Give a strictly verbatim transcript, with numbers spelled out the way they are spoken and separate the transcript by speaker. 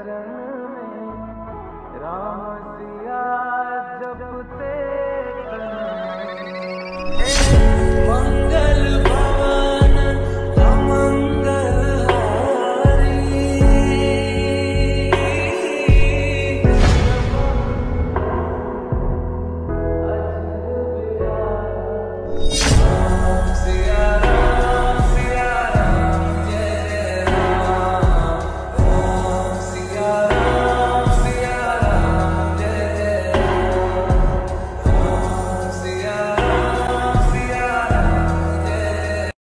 Speaker 1: भजन में राम सिया जपते तन में। मंगल